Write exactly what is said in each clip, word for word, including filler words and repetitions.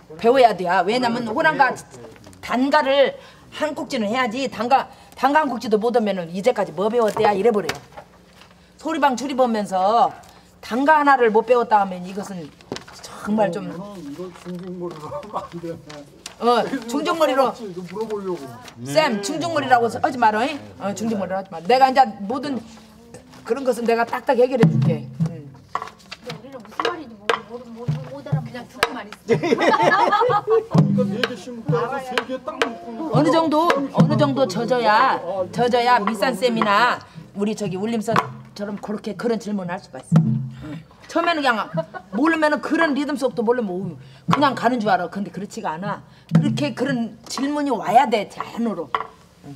배워야 돼요. 왜냐면 호랑가 단가를 한 곡지는 해야지. 단가 단가 한 곡지도 못 하면은 이제까지 뭐 배웠대야 이래버려요. 소리방 출입하면서 단가 하나를 못 배웠다 하면 이것은 정말 좀. 이건 중중머리로 하면 안 되네. 어 중중머리로. 물어보려고. 쌤 중중머리라고 하지 마라. 어 중중머리로 하지 마. 내가 이제 모든 그런 것은 내가 딱딱 해결해 줄게. 응. 우리는 무슨 말인지 못 알아. 그냥 듣고만 있어. 그러니까 네개 심고 세개 딱 먹고. 어느 정도 어느 정도 젖어야 젖어야 미산 쌤이나 우리 저기 울림선처럼 그렇게 그런 질문을 할 수가 있어. 응. 처음에는 그냥 모르면은 그런 리듬 속도 모르면 그냥 가는 줄 알아. 근데 그렇지가 않아. 그렇게 그런 질문이 와야 돼 자연으로. 응.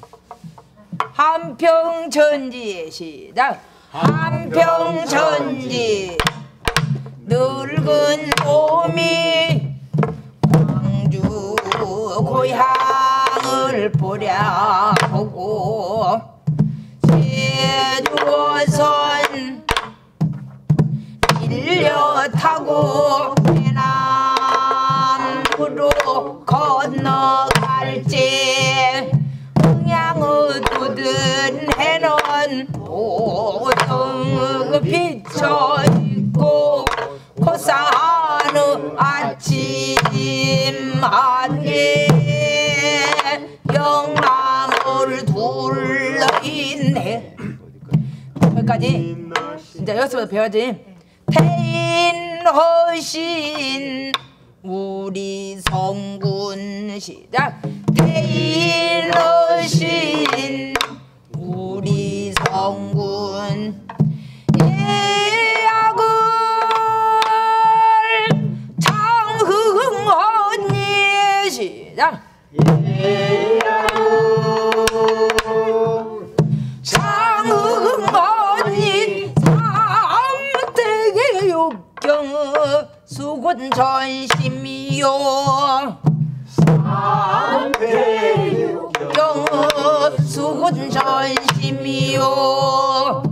한평천지 시작. 한평천지 늙은 봄이 광주 고향을 보랴보고 제주선 밀려 타고 해남으로 건너갈지 흥양의 묻은 해는 보등 비쳐있고 고사하는 아침 안개 영남을 둘러있네. 여기까지 이제 여기서부터 배워야지. 태인허신 우리 성군 시작. 태인허신 우리 성군 예약을 장흥언니 시작. 예약을 장흥언니 삼대의 욕경의 수군 전심이요. 삼대의 욕경의 수군 전심이요.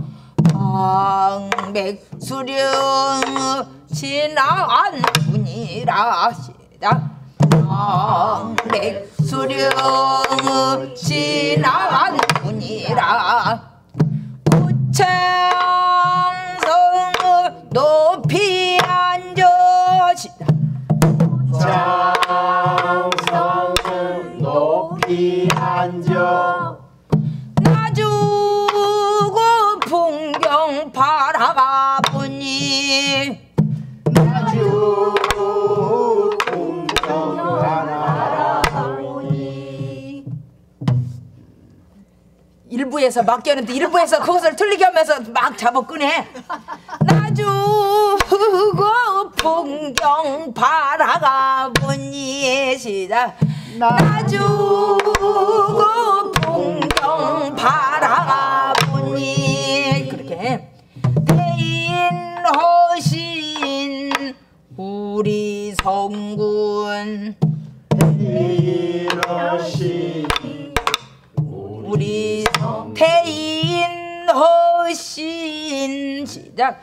방백수령의 지나간 분이라 시작. 방백수령의 지나간 분이라 고창성의 높이 앉아 시작. 고창성의 높이 앉아 나주고 풍경 바라가 보니 나주 풍경 바라보니. 일부에서 막 껴는데 일부에서 그것을 틀리게 하면서 막 잡아 끄네. 나주고 풍경 바라가 보니 시작. 나주고 풍경 바라가 보니 그렇게 태인허신 우리 성군 태인허신 우리 태인허신 시작.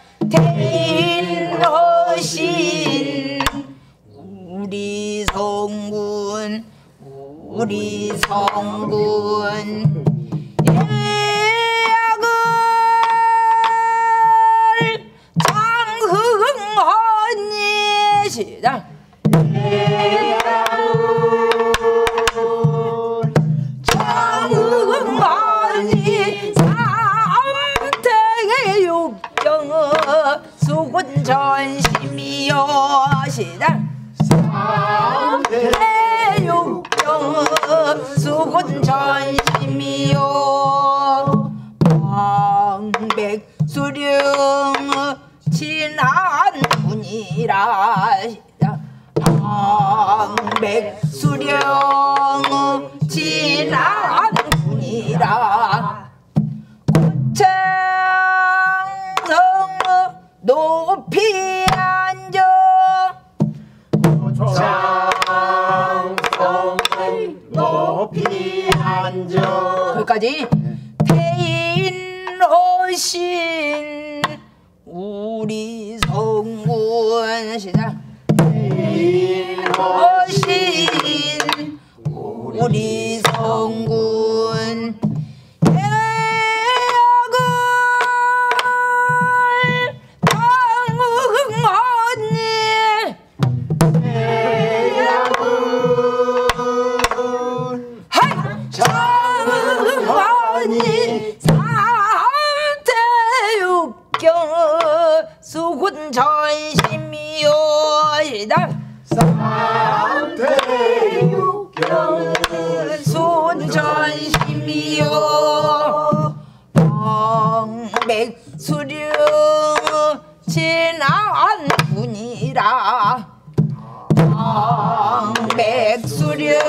태인허신 우리 성군 우리 성군 예약을 장흥언니 시작. 장흥언니 삼대의 욕경의 수군 전심이요 시작. 삼대의 욕경의 수군 전심이요. 방백수령의 지난 분이라 시작. 방백수령의 지난 분이라 고창성의 높이 앉아 고창성의 높이 앉아 거기까지. 태인허신 우리 성군 시작. 태인허신 대인어신 우리 성군 대역을 당응하니 하이 당응하니 삼태육경 수군 전심이요이다 삼태육경 손전심이요 방백수령 지나간 분이라 방백수령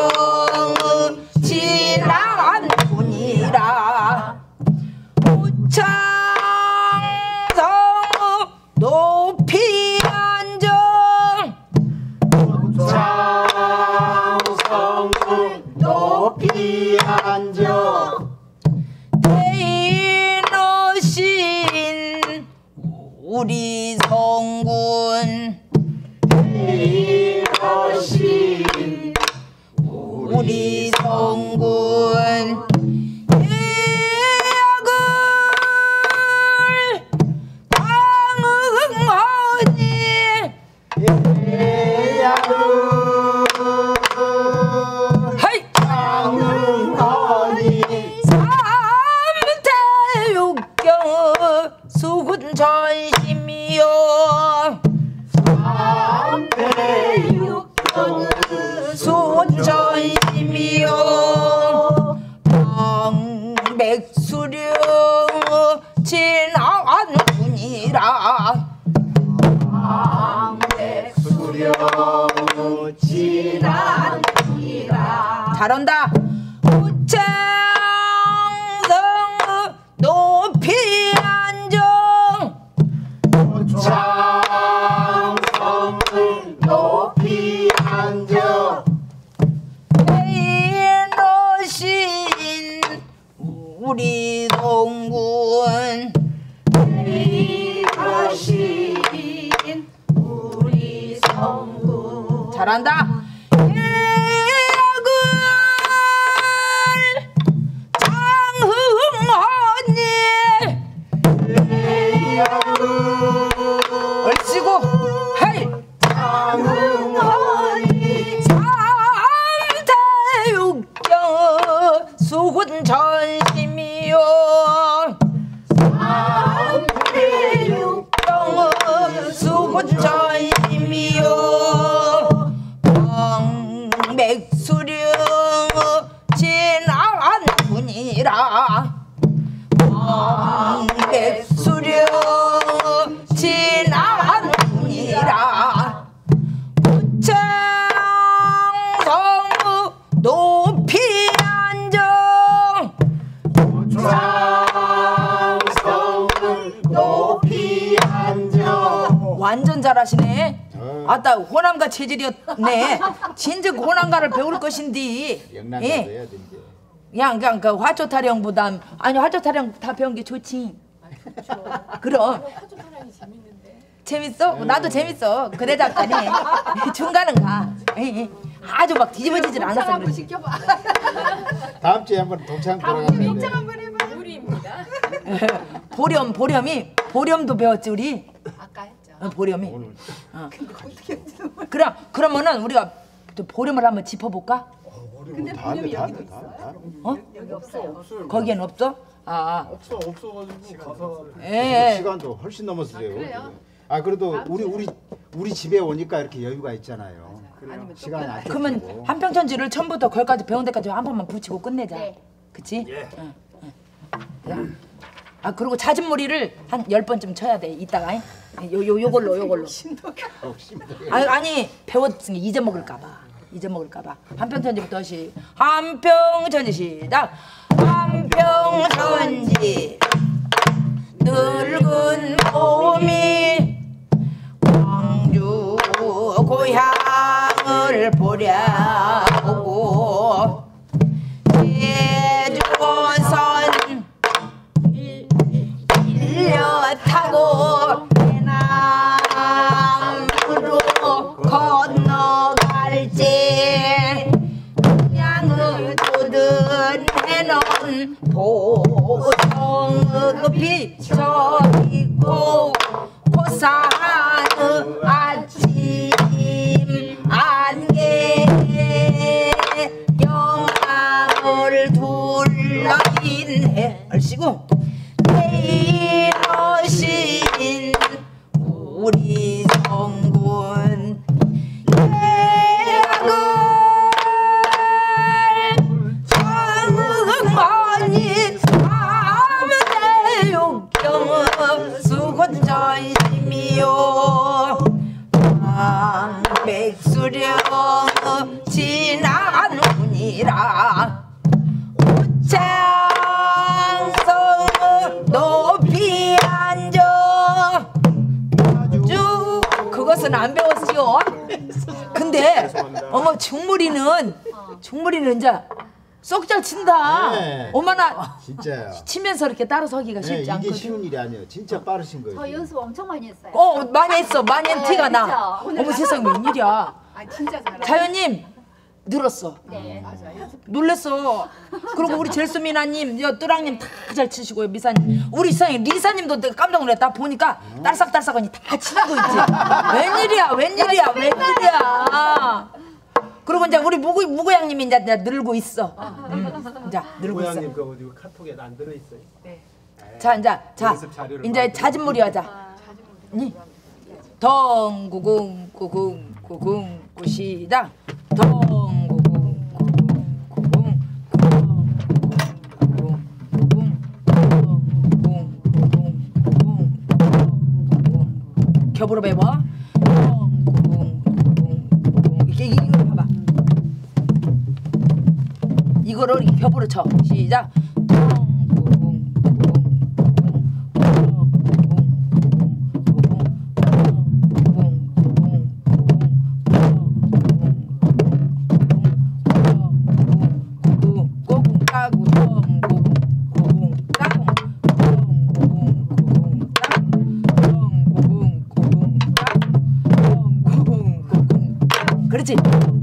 지나간 분이라 우창성 높이 앉아 창성을 높이 앉아 대인어신 우리 성군 대인어신 우리 성군 대역을 당응하니 대약을 하이 당응하니 삼태육경 수군 전심이요 삼태육경 수전심이요 방백수령 지나간 분이라 수령 지난 잘한다 우창성 높이 앉아 창성을 높이 앉아 대인어신 우리 동군 대인어신 우리 성군 잘한다 대역을 당응하니 대약을 얼씨구 헤이 당응하니 삼태육경 수군 전심이요 삼태육경 수군 전심이요 방백수령 지나간 분이라 방백수령 지나간 분이라 우창성 높이 앉아 창성을 높이 앉아 완전 잘하시네. 아따 호남가 체질이었네. 진즉 호남가를 배울 것인디. 영남가도 예. 해야 되는데. 그냥 그냥 그 화초 타령보다 아니 화초 타령 다 배운 게 좋지. 그럼. 화초 타령이 재밌는데. 재밌어? 나도 재밌어. 그래 잡다니. 중간은 가. 예, 예. 아주 막 뒤집어지질 않았어 한번 그렇지. 시켜봐. 다음 주에 한번 동창 돌아가면 돼. 한번 해봐. 우리입니다. 보렴 보렴이 보렴도 배웠지 우리. 아까 했죠. 어, 보렴이. 어. 그럼 그러면은 우리가 또 보렴을 한번 짚어볼까? 근데 보름이 여기도 있어요? 어? 여기 없어요. 없어요. 거기엔 없어? 아. 없어 없어가지고 가사를. 예. 시간도 훨씬 넘었어요. 그래요? 아 그래도 우리 우리 우리 집에 오니까 이렇게 여유가 있잖아요. 시간이 안 그러면 쫓기고. 한평천지를 처음부터 거기까지 배운 데까지 한 번만 붙이고 끝내자. 네. 그치? 예. 응, 응. 야. 아 그리고 잦은 무리를 한 열 번쯤 쳐야 돼. 이따가 요 요 요걸로 요걸로. 아니 아니 배웠으니 잊어먹을까봐. 잊어먹을까봐. 한평천지부터 시. 한평천지 시작. 한평천지 늙은 몸이 광주 고향을 보려고 제주선 일려 타고 해남으로 건너 모든 해는 보성의 비춰있고 고사는 아침 안개 영암을 둘러인 해 얼씨구 내일 오신 우리 성군 대학을 정은만이 하면 대욕경 수곤전심이요 백수령 지나는이라 우창성 높이 앉아 쭉 그것은 안 배웠지요. 근데 어머 중물이는 중물이는 이제 쏙 잘 친다. 네. 얼마나 진짜요. 치면서 이렇게 따라서기가 네, 쉽지 이게 않거든. 쉬운 일이 아니에요. 진짜 빠르신 거예요. 저 연습 엄청 많이 했어요. 어 많이 했어. 많이 한 티가 나. 그죠? 어머 세상에 웬일이야. 아 진짜 잘해. 자연님 늘었어. 네. 놀랬어. 그리고 우리 젤수미나님, 여 뚜랑님 다 잘 치시고요. 미사님, 우리 이상에 리사님도 내가 깜짝 놀랐다. 보니까 딸싹딸싹하니 다 치는 거 있지. 웬일이야, 웬일이야, 웬일이야. 그리고 이제 우리 무구 무구양님이 이제, 이제 늘고 있어. 음, 이제 늘고 있어. 고양님 거 어디 카톡에 안 들어 있어요? 네. 자 이제 자 연습 자료를 이제 많이 자진몰이 하자. 니 덩구궁 구궁 구궁 구시작. 덩구궁 구궁 구궁 구궁 구궁 구궁 구궁 겹으로 배워. 덩구궁 구궁 구궁 이게 이거 봐봐. 이거를 이렇게 겹으로 쳐. 시작. 그렇지.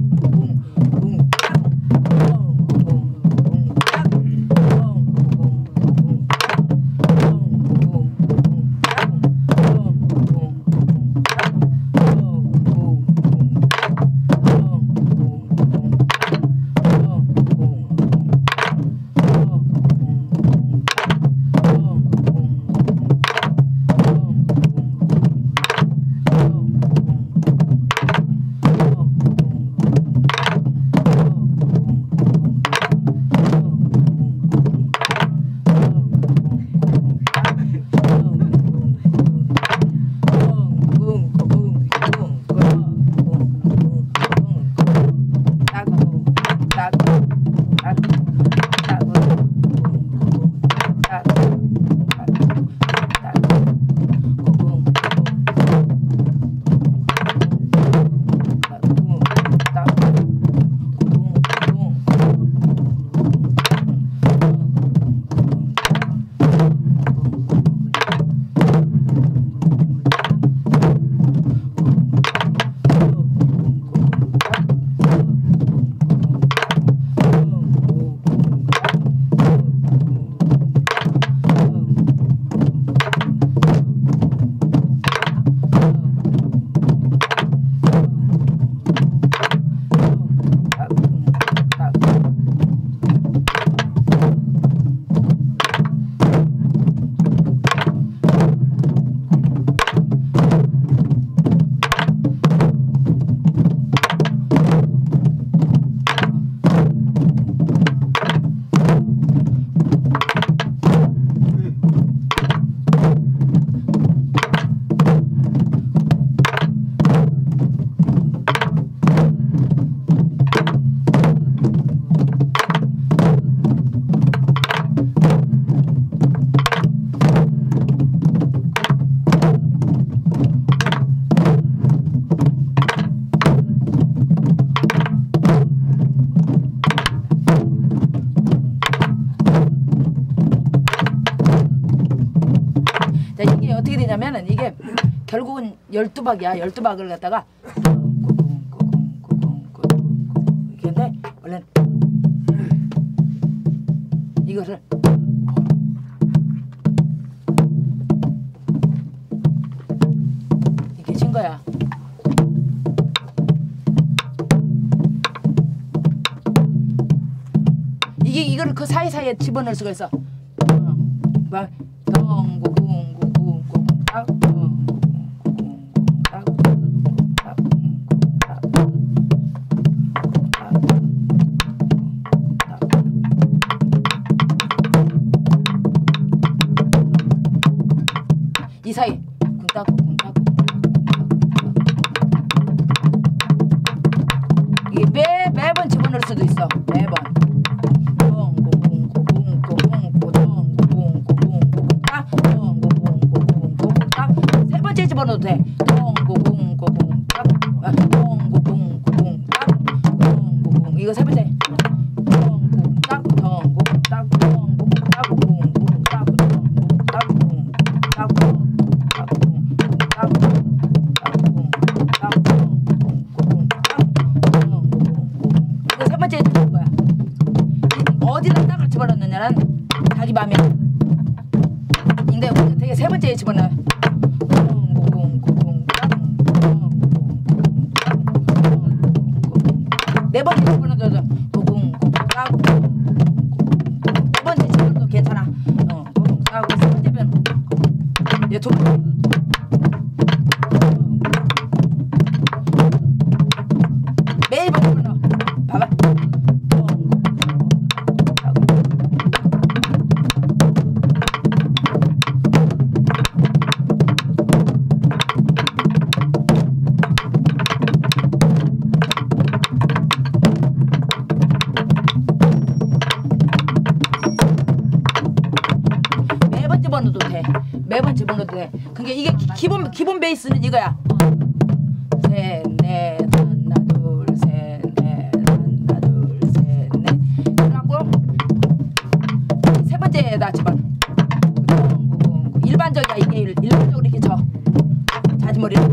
되냐면은 이게 결국은 열두 박이야. 열두 박을 갖다가 이렇게 했는데 원래는 이거를 이렇게 친 거야. 이게 이거를 그 사이사이에 집어넣을 수가 있어. 어, 막 덩구궁구궁구궁 딱 덩구궁구궁 딱 덩구궁 딱 이 사이 궁따고 궁따고 이게 매 매번 집어넣을 수도 있어. 매번 덩고궁고궁고궁고 덩고궁고궁고궁 딱 덩고궁고궁고궁 딱 세 번째 집어넣어도 돼. 덩고궁고궁 딱 덩고궁고궁 딱 덩고궁 이거 세 번째 덩고궁 딱 덩고궁 딱 덩고궁 딱 고궁고궁 딱 덩고궁 딱 고궁 딱 이거 세 번째 해주는 거야. 어디다 딱을 집어넣느냐는 자기 맘이야. 근데 우리가 되게 세 번째에 집어넣어. 네 번째 집어넣어도 네 번째 집어넣어도 괜찮아. 어, 하고 세 번째 변. 얘 두 번째. 매일 번째 넣어. 봐봐. 매번 집어넣어도 돼. 매번 집어넣어도 돼. 그게 이게 기, 기본 기본 베이스는 이거야. 셋, 넷, 하나, 둘, 셋, 넷, 하나, 둘, 셋, 넷. 그래갖고 세 번째에다 집어넣어. 일반적이야 이게 일반적으로 이렇게 쳐. 자지머리를.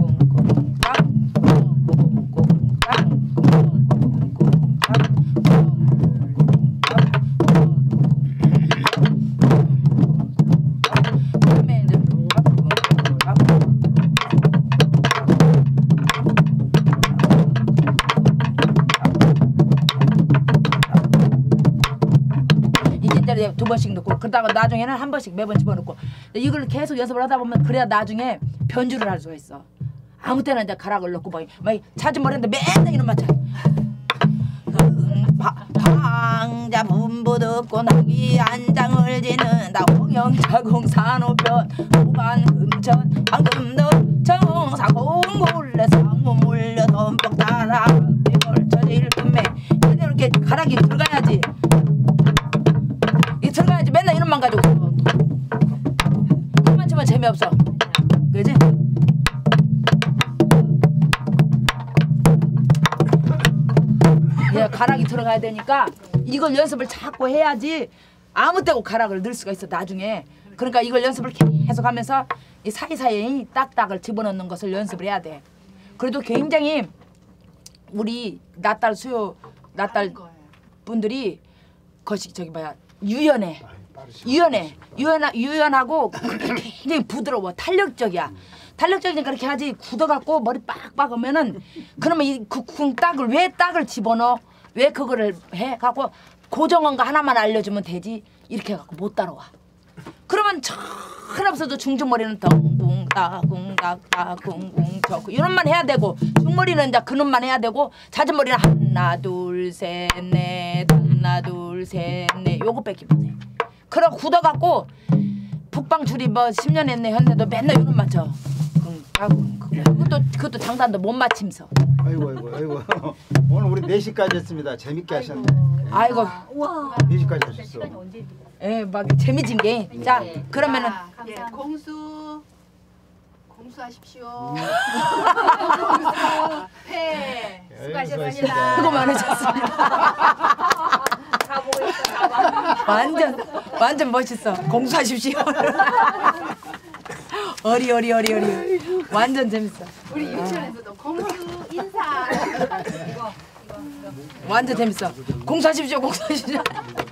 두 번씩 넣고 그러다가 나중에는 한 번씩 매번 집어넣고 이걸 계속 연습을 하다 보면 그래야 나중에 변주를 할 수가 있어. 아무 때나 이제 가락을 넣고 막, 막 자주머리인데 맨날 이런 맞춰. 방자 분부 듣고 나기 안장을 지는다 홍영자공 산호편 호반 금천 방금도 정사공 몰래 상무 몰려 덤뻑 따라 걸쳐져 일품매 이렇게 가락이 들어가야지. 이 들어가야지. 맨날 이놈만 가지고 이만 치면 재미없어. 그지? 예, 가락이 들어가야 되니까 이걸 연습을 자꾸 해야지 아무 때고 가락을 넣을 수가 있어 나중에. 그러니까 이걸 연습을 계속 하면서 이 사이사이에 딱딱을 집어넣는 것을 연습을 해야 돼. 그래도 굉장히 우리 나딸 수요 나딸 분들이 거시 저기 뭐야 유연해. 유연해. 유연 유연하고 굉장히 부드러워. 탄력적이야. 탄력적이니까 그렇게 하지 굳어갖고 머리 빡빡 하면은 그러면 이 국궁 딱을 왜 딱을 집어넣어? 왜 그거를 해? 갖고 고정한 거 하나만 알려주면 되지. 이렇게 해갖고 못 따라와. 그러면 천없어도 중중머리는 덩궁 따궁 따따궁궁 저 이런만 해야 되고 중머리는 이제 그놈만 해야 되고 자주머리는 하나 둘 셋 넷 하나 둘 셋 넷 요거밖에 못해. 그럼 굳어갖고 북방출이 뭐 십 년 했네 했네도 맨날 요런 맞춰. 따궁 그것도 그것도 장단도 못 맞춤서. 아이고 아이고 아이고 오늘 우리 네 시까지 했습니다. 재밌게 하셨네. 아이고 우와. 네 시까지 하셨어. 예, 막 재미진 게. 자, 그러면은 예, 공수 공수하십시오. 회 수고하셨습니다. 수고 많으셨습니다. 완전 완전 멋있어. 공수하십시오. 어리 어리 어리 어리. 완전 재밌어. 우리 유치원에서도 공수 인사. 이거 이거 완전 재밌어. 공수하십시오. 공수하십시오.